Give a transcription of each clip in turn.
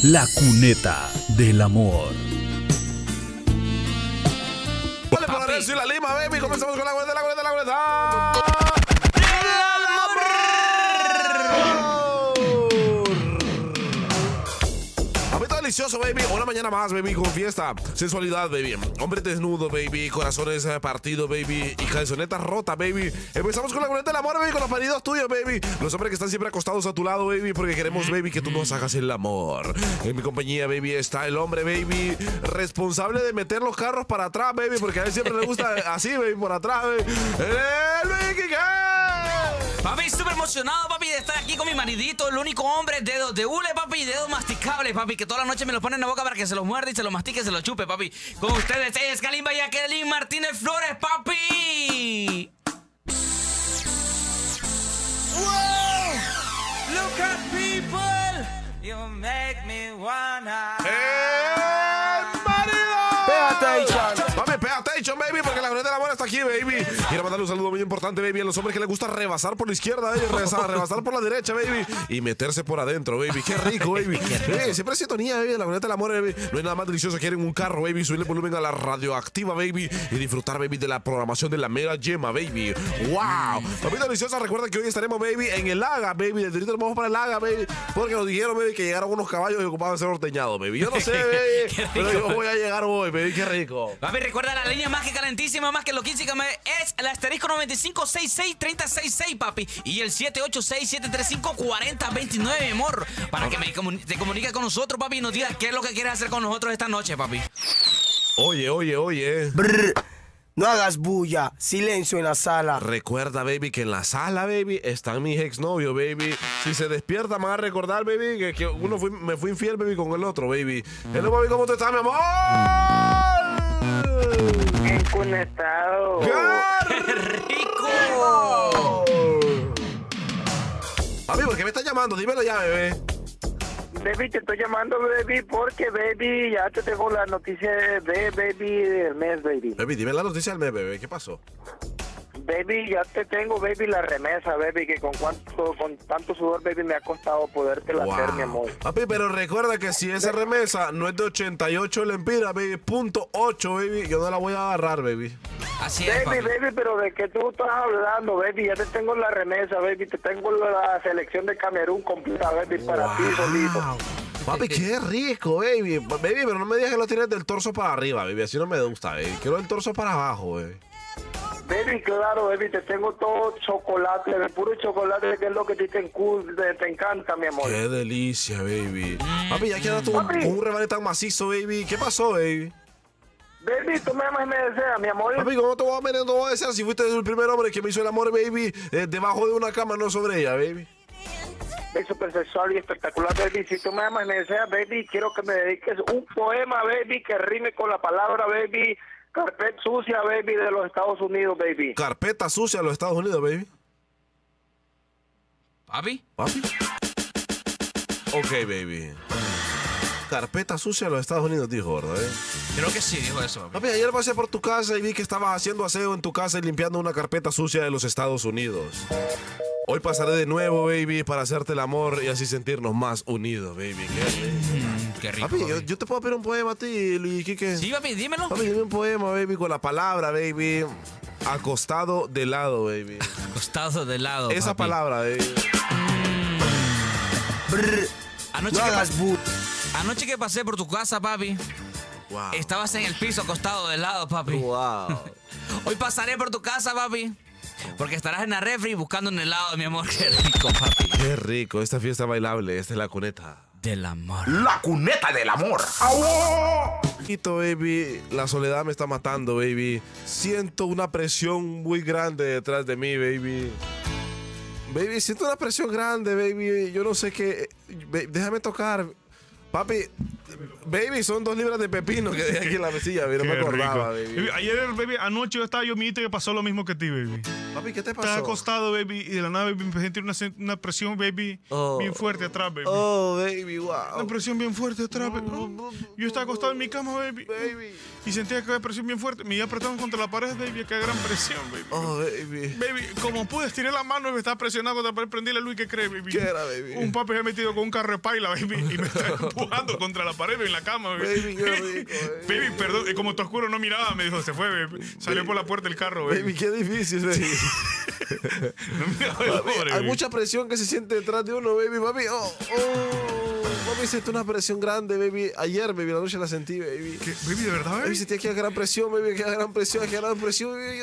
La cuneta del amor. Vale, por la red, soy la Lima, baby. Comenzamos con la cuneta, la cuneta, la cuneta. Delicioso, baby. Una mañana más, baby, con fiesta, sensualidad, baby. Hombre desnudo, baby. Corazones partidos, baby. Y calzonetas rotas, baby. Empezamos con la cuneta del amor, baby, con los maridos tuyos, baby. Los hombres que están siempre acostados a tu lado, baby, porque queremos, baby, que tú nos hagas el amor. En mi compañía, baby, está el hombre, baby, responsable de meter los carros para atrás, baby, porque a él siempre le gusta así, baby, por atrás, baby. ¡El Vicky! Papi, súper emocionado, papi, de estar aquí con mi maridito, el único hombre, dedos de hule, papi, dedos masticables, papi, que toda la noche me los pone en la boca para que se los muerde y se los mastique y se los chupe, papi. Con ustedes es Kalimba y Jacqueline Martínez Flores, papi. Wow. Look at people, you make me wanna. Papi, pay attention, baby, porque la cuneta del amor está aquí, baby. Quiero mandarle un saludo muy importante, baby, a los hombres que les gusta rebasar por la izquierda, baby, rebasar por la derecha, baby, y meterse por adentro, baby. Qué rico, baby. Siempre sintonía, baby, la cuneta del amor, baby. No hay nada más delicioso que ir en un carro, baby, subirle volumen a la radioactiva, baby, y disfrutar, baby, de la programación de la mera yema, baby. ¡Wow! Papi deliciosa, recuerda que hoy estaremos, baby, en el Haga, baby. Desde ahorita nos vamos para el Haga, baby, porque nos dijeron, baby, que llegaron unos caballos y ocupaban ser ordeñados, baby. Yo no sé, baby, pero yo voy a llegar hoy, baby. Qué rico. Papi, recuerda la línea más que calentísima, más que loquísima, es el asterisco 9566-366, papi. Y el 786-735-4029, mi amor. Para que te comuniques con nosotros, papi, y nos digas qué es lo que quieres hacer con nosotros esta noche, papi. Oye. Brr, no hagas bulla, silencio en la sala. Recuerda, baby, que en la sala, baby, están mis exnovios, baby. Si se despierta, me van a recordar, baby, que uno me fue infiel, baby, con el otro, baby. Hello, baby, ¿cómo te estás, mi amor? Enconectado. ¡Qué rico! Papi, ¿por qué me estás llamando? Dímelo ya, bebé. Baby, te estoy llamando, baby, porque, baby, ya te tengo la noticia de baby, del mes, baby. Baby, dime la noticia del mes, bebé. ¿Qué pasó? Baby, ya te tengo, baby, la remesa, baby, que con tanto sudor, baby, me ha costado podértela hacer, mi amor. Papi, pero recuerda que si esa remesa no es de 88 lempiras, baby, .8, baby, yo no la voy a agarrar, baby. Así es, baby, papi. baby, pero ¿de qué tú estás hablando, baby? Ya te tengo la remesa, baby, te tengo la selección de Camerún completa, baby, para ti solito. Papi, qué rico, baby. Baby, pero no me digas que lo tienes del torso para arriba, baby. Así no me gusta, baby. Quiero el torso para abajo, baby. Baby, claro, baby, te tengo todo chocolate, de puro chocolate, que es lo que a ti te encanta, mi amor. Qué delicia, baby. Papi, ya quedaste con un rebaño tan macizo, baby. ¿Qué pasó, baby? Baby, tú me amas y me deseas, mi amor. Papi, ¿cómo te voy a desear si fuiste el primer hombre que me hizo el amor, baby, debajo de una cama, no sobre ella, baby? Es súper sexual y espectacular, baby. Si tú me amas y me deseas, baby, quiero que me dediques un poema, baby, que rime con la palabra, baby, carpeta sucia, baby, de los Estados Unidos, baby. Carpeta sucia de los Estados Unidos, baby. ¿Papi? ¿Papi? Ok, baby. Carpeta sucia de los Estados Unidos, dijo, ¿verdad? Creo que sí, dijo eso, papi. Papi, ayer pasé por tu casa y vi que estabas haciendo aseo en tu casa y limpiando una carpeta sucia de los Estados Unidos. Hoy pasaré de nuevo, baby, para hacerte el amor y así sentirnos más unidos, baby. Qué rico. Papi, yo te puedo pedir un poema a ti, Luis Quique. Sí, papi, dímelo. Papi, dime un poema, baby, con la palabra, baby. Acostado de lado, baby. Acostado de lado, Esa papi. palabra, baby. Brr, Anoche, no hagas bulla. Anoche que pasé por tu casa, papi, Wow. estabas en el piso acostado de lado, papi. Wow. Hoy pasaré por tu casa, papi, porque estarás en la refri buscando un helado, mi amor. Qué rico, papi. Qué rico, esta fiesta bailable, esta es la cuneta. Del amor. La cuneta del amor. Poquito, baby, la soledad me está matando, baby. Siento una presión muy grande detrás de mí, baby. Baby, siento una presión grande, baby. Yo no sé qué. Déjame tocar. Papi, baby, son 2 libras de pepino que dejé aquí en la mesilla, baby. No me acordaba, baby. Ayer, baby, anoche yo estaba yo, mi que pasó lo mismo que ti, baby. Papi, ¿qué te pasó? Estaba acostado, baby, y de la nada, baby, empecé a sentir una presión, baby, bien fuerte atrás, baby. Oh, baby, wow. Una presión bien fuerte atrás, baby. Yo estaba acostado en mi cama, baby. Y sentía que había presión bien fuerte. Me iba apretando contra la pared, baby, que gran presión, baby. Oh, baby. Baby, como pude, estiré la mano y me estaba presionando contra la pared, prendí la luz y ¿qué crees, baby? ¿Qué era, baby? Un papi se ha metido con un carro de paila, baby, y me está empujando contra la pared, baby, en la cama, baby. Baby, qué rico, baby. Baby, perdón, como está oscuro no miraba, me dijo, se fue, baby. Salió por la puerta del carro, baby. Baby, qué difícil, baby. No miraba el Papi, pobre, hay baby. mucha presión que se siente detrás de uno, baby. Papi, papi, siento una presión grande, baby. Ayer, baby, la noche la sentí, baby. ¿Qué? Baby, ¿de verdad, Baby, baby? sentía que había gran presión, baby, que había gran presión, baby.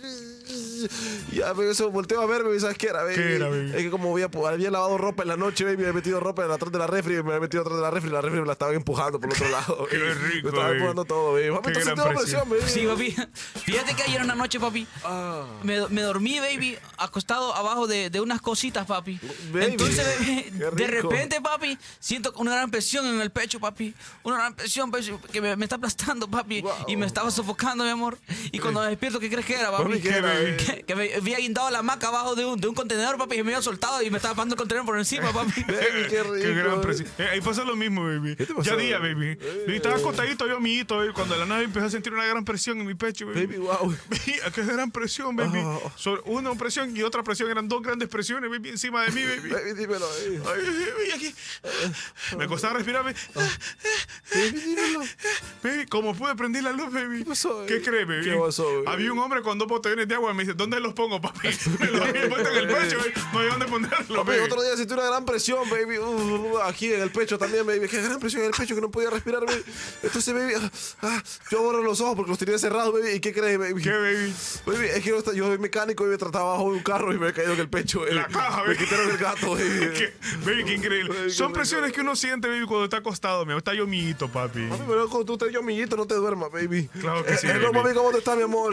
Ya, baby, eso volteo a ver, baby, ¿sabes qué era, baby? ¿Qué era, baby? Es que como había lavado ropa en la noche, baby, había metido ropa atrás de la refri, me había metido atrás de la refri, y la refri me la estaban empujando por el otro lado. Qué baby. rico, Me estaban baby. empujando todo, baby. Papi, Qué ¿tú gran sientes presión. presión, baby? Sí, papi. Fíjate que ayer en la noche, papi, me dormí, baby, acostado abajo de unas cositas, papi. Baby, Entonces, baby, qué de rico. repente, papi, siento una gran presión en el pecho, papi. Una gran presión, papi, que me está aplastando, papi. Wow. Y me estaba sofocando, mi amor. Y cuando me despierto, ¿qué crees que era, papi? Papi, ¿qué era, baby? Que me había guindado la hamaca abajo de un contenedor, papi, y me había soltado y me estaba pasando el contenedor por encima, papi. Baby, qué rico. Qué gran baby. presión. Ahí pasa lo mismo, baby. ¿Qué te pasó, Ya día, baby? baby. Baby, estaba acostadito yo, amiguito, baby, cuando de la nave empecé a sentir una gran presión en mi pecho, baby. Baby, wow. Baby, qué gran presión, baby. Una presión y otra presión, eran dos grandes presiones, baby, encima de mí, baby. Baby, dímelo, baby. Ay, baby, aquí. Me costaba respirar, baby. Baby, dímelo. Baby, como pude prender la luz, baby. ¿Qué pasó, baby? ¿Qué crees, baby? ¿Qué pasó, baby? Había un hombre con 2 botellones de agua y me dice, ¿dónde los pongo, papi? Me los había puesto en el pecho, baby. No había dónde ponerlo, Papi, baby. otro día sentí una gran presión, baby. Aquí en el pecho también, baby. Qué gran presión en el pecho que no podía respirar, baby. Entonces, baby, yo abro los ojos porque los tenía cerrados, baby. ¿Y qué crees, baby? ¿Qué, baby? Baby, es que yo soy mecánico y me trataba bajo de un carro y me he caído en el pecho, baby. La caja, Me baby. quitaron el gato, baby. Baby, qué increíble. Baby, Son qué presiones rico. que uno siente, baby, cuando está acostado. Mi amor, está yo miguito, papi. Papi, pero cuando tú estés yo, amiguito, no te duermas, baby. Claro que sí, Hello, baby. mami, ¿cómo te está, mi amor?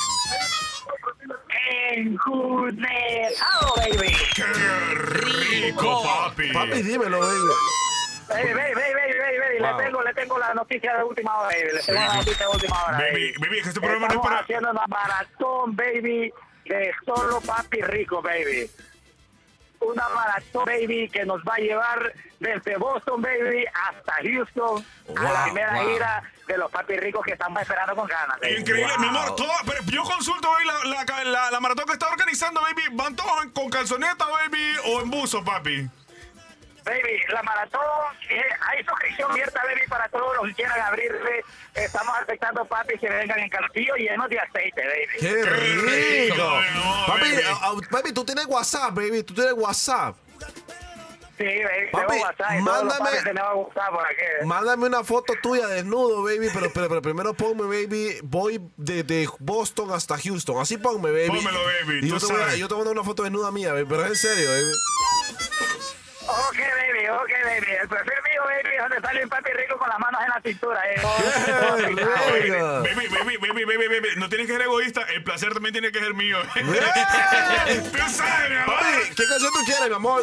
En goodness. Oh, baby. ¡Qué rico, papi! Papi, dímelo, baby. Baby. Wow. Le tengo la noticia de última hora, baby. Le tengo la noticia de última hora, Baby, baby, que este programa no es Estamos para... haciendo una maratón, baby, de solo papi rico, baby. Una maratón, baby, que nos va a llevar desde Boston, baby, hasta Houston, a la Wow, primera wow. gira de los papi ricos que estamos esperando con ganas, baby. Increíble, Wow. mi amor, pero yo consulto, baby, la maratón que está organizando, baby, ¿van todos con calzoneta, baby, o en buzo, papi? Baby, la maratón, hay suscripción abierta, baby, para todos los que quieran abrirse. Estamos aceptando papi que vengan en calcillo llenos de aceite, baby. ¡Qué rico! no, Papi, baby. papi, tú tienes WhatsApp, baby. Tú tienes WhatsApp. Sí, baby, Papi, tengo WhatsApp y todos los mándame- papis tenemos WhatsApp por aquí. Mándame una foto tuya desnudo, baby. Pero primero ponme, baby. Voy de Boston hasta Houston. Así ponme, baby. Pónmelo, baby, Y yo tú te, sabes. yo te voy a mandar una foto desnuda mía, baby. Pero es en serio, baby. Ok, baby. El perfil mío, baby, es donde sale un papi rico con las manos en la cintura. ¡Qué rico! Baby, no tienes que ser egoísta, el placer también tiene que ser mío. Tú sabes, mi amor. Papi, ¿qué canción tú quieres, mi amor?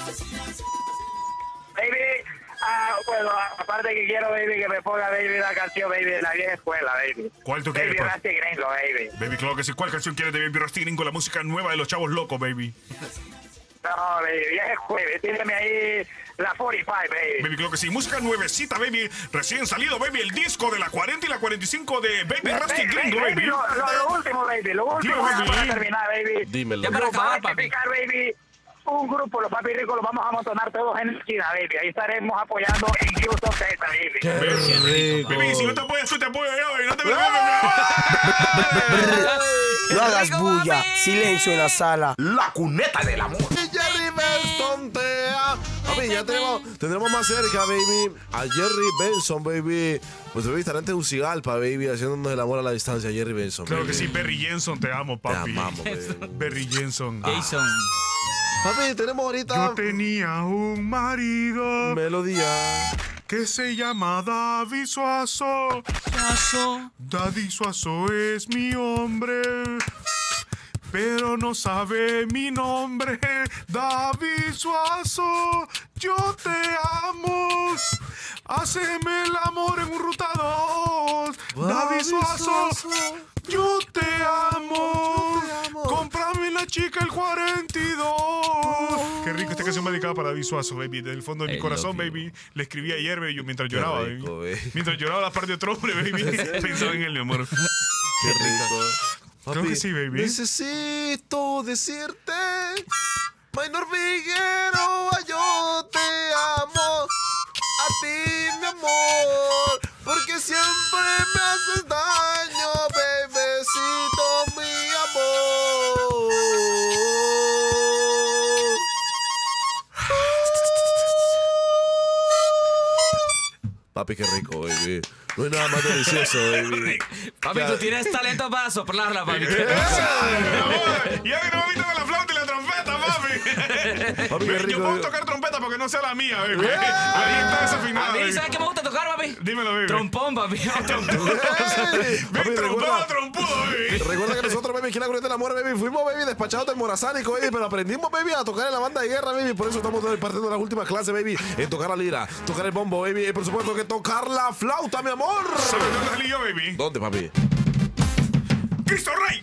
Baby, bueno, aparte que quiero, baby, que me ponga, baby, la canción, baby, de la vieja escuela, baby. ¿Cuál tú quieres, Baby, pa? Rusty Gringo, baby. Baby, claro que sí. ¿Cuál canción quieres de Baby Rusty Gringo? La música nueva de los chavos locos, baby. No, baby, vieja escuela, tírame ahí la 45, baby. Baby, claro que sí. Música nuevecita, baby. Recién salido, baby. El disco de la 40 y la 45 de Baby Rusty Gringo, baby. Lo último, baby, lo último, Dime, ya para baby. terminar, baby. Dímelo. Ya para Nos va a acabar, papi. explicar, baby, un grupo, los papi ricos, los vamos a amontonar todos en la esquina, baby. Ahí estaremos apoyando en Houston, Texas, baby. ¡Qué rico! Baby, si no te apoyas tú, te apoyo yo, baby. No te preocupes, mi amor. No hagas rico, bulla. papi! Silencio en la sala. La cuneta del amor. Y Jerry Benson papi, ya tendremos más cerca, baby, a Jerry Benson, baby. Pues baby, estará en Tegucigalpa, baby, haciéndonos el amor a la distancia, Jerry Benson. Claro que baby. sí, Berry Jensen, te amo, Te papi. amamos, baby. Berry Jensen. Jason. Papi, tenemos ahorita Yo tenía un marido melodía. que se llama David Suazo. David Suazo es mi hombre, pero no sabe mi nombre. David Suazo, yo te amo. Haceme el amor en un ruta 2. David Suazo, yo te amo. Cómprame la chica el 42. Qué rico, esta canción me dedicaba para David Suazo, baby. Desde el fondo de mi corazón, baby. Le escribí ayer, baby, mientras lloraba, rico, baby. baby. Mientras lloraba la parte de otro hombre, baby. Pensaba en él, mi amor. Qué rico. Creo que sí, baby. Necesito decirte, Maynor Figueroa, yo te amo. A ti, mi amor, porque siempre me haces daño, bebecito, mi amor. Papi, qué rico, baby. No hay nada más delicioso, baby. Papi, tú tienes talento para soplarla, papi. Y a mí no me invitan a la flauta y la trompeta, papi. Papi, qué rico. Yo puedo tocar trompeta porque no sea la mía, baby. Ahí está desafinada. A mí, baby. ¿sabes qué me gusta tocar, papi? Dímelo, baby. Trompón, papi. Trompón. Papi, Trompado, trompudo, baby. recuerda que nosotros, baby, aquí en la Corriente del Amor, baby, fuimos, baby, despachados del Morazánico, baby, pero aprendimos, baby, a tocar en la banda de guerra, baby. Por eso estamos partiendo de las últimas clases, baby, en tocar la lira, tocar el bombo, baby, y por supuesto que tocar la flauta, mi amor. ¿Sabes dónde salí yo, baby? ¿Dónde, papi? ¡Cristo Rey!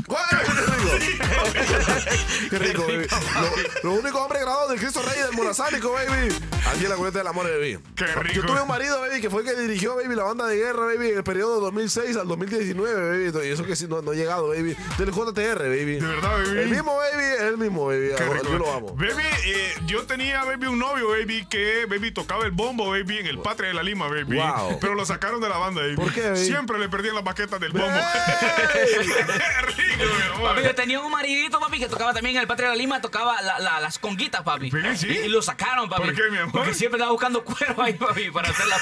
Qué rico, baby. Los únicos hombres graduados del Cristo Rey y del Morazánico, baby. Aquí en la Corriente del Amor, baby. Qué rico. Yo tuve un marido, baby, que fue el que dirigió, baby, la banda de guerra, baby, en el periodo 2006 al 2019, baby. Y eso que sí, no ha llegado, baby. Del JTR, baby. De verdad, baby. El mismo, baby. Qué rico. Yo lo amo. Baby, yo tenía, baby, un novio, baby, que, baby, tocaba el bombo, baby, en el Patria de la Lima, baby. Wow. Pero lo sacaron de la banda, baby. ¿Por qué, baby? Siempre le perdían las baquetas del bombo. ¡Ey! Rico, mi amor. Papi, yo tenía un maridito, papi, que tocaba también en el Patria de la Lima, tocaba las conguitas, papi. ¿Sí? Y lo sacaron, papi. ¿Por qué, mi amor? Porque siempre estaba buscando cuero ahí, papi, para hacer la...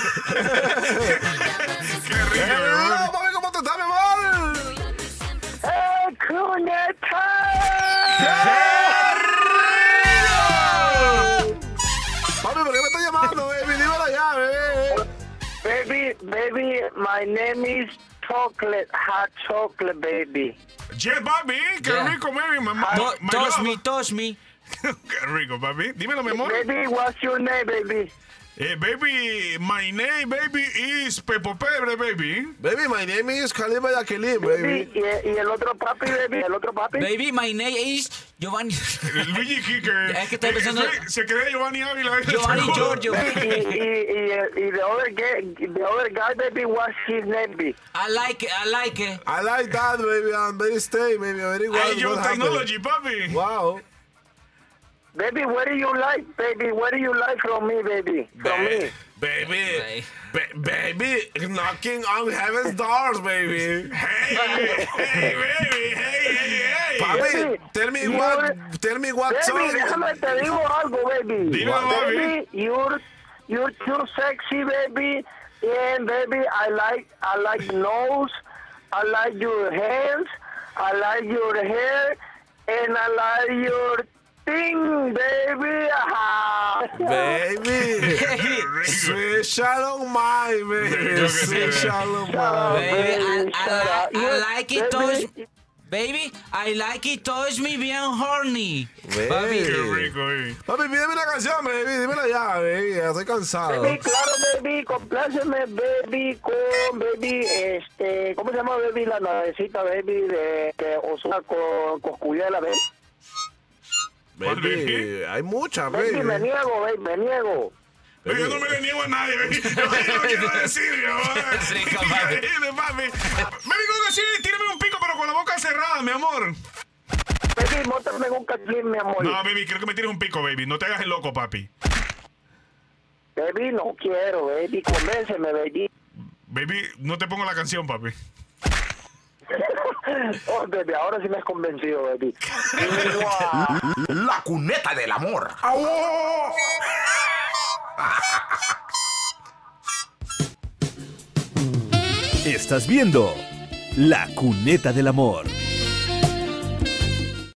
Qué rico, mi amor. Papi, ¿cómo te estás, mi amor? Papi, ¿por qué me estás llamando, baby? Dímelo ya, baby. Baby, my name is Chocolate, hot chocolate, baby. Yeah, papi, qué Yeah. rico, baby. Touch me. Qué rico, papi. Dímelo, mi amor. Baby, what's your name, baby? Baby, my name, baby, is Pepo Pebre, baby. Baby, my name is Kalima Yaqueline, baby. Y el otro papi, baby, el otro papi. Baby, my name is Giovanni. Luigi Quique. Es que estoy pensando- Se cree Giovanni Ávila. Giovanni Giorgio. Y the other guy, baby, what's his name, baby? I like it. I like that, baby. I'm very stay, baby. Very well. Ay, yo what happened? technology, papi. Wow. Baby, what do you like, baby? What do you like from me, baby? From me. Baby. Baby, knocking on heaven's doors, baby. Hey, baby, hey. Papi, tell me what Baby, song. déjame te digo algo, baby. Dímelo, papi. Baby, you're too sexy, baby. And baby, I like nose. I like your hands. I like your hair. And I like your thing, baby. Baby. Sweet Shalom, my baby. Sweet Shalom, my. Baby, I like it. Baby. Baby, I like it. Touch me bien horny. Baby. Qué rico, baby. Papi, pídeme una canción, baby. Dímela ya, baby. Ya estoy cansado. Baby, claro, baby, compláceme, baby, con, baby, ¿cómo se llama, baby, la navecita, baby, de Osuna con Coscuyela, baby? Baby, hay muchas, baby. Baby, me niego, baby, me niego. Pero yo no me le niego a nadie, baby. Yo no quiero decir, mi amor. Rico, papi. Dime, papi. Me digo que sí, tírame un pico, pero con la boca cerrada, mi amor. Baby, móntame en un cachín, mi amor. No, baby, quiero que me tires un pico, baby. No te hagas el loco, papi. Baby, no quiero, baby, convénceme, baby. Baby, no te pongo la canción, papi. Oh, baby, ahora sí me has convencido, baby. La cuneta del amor. Estás viendo La Cuneta del Amor.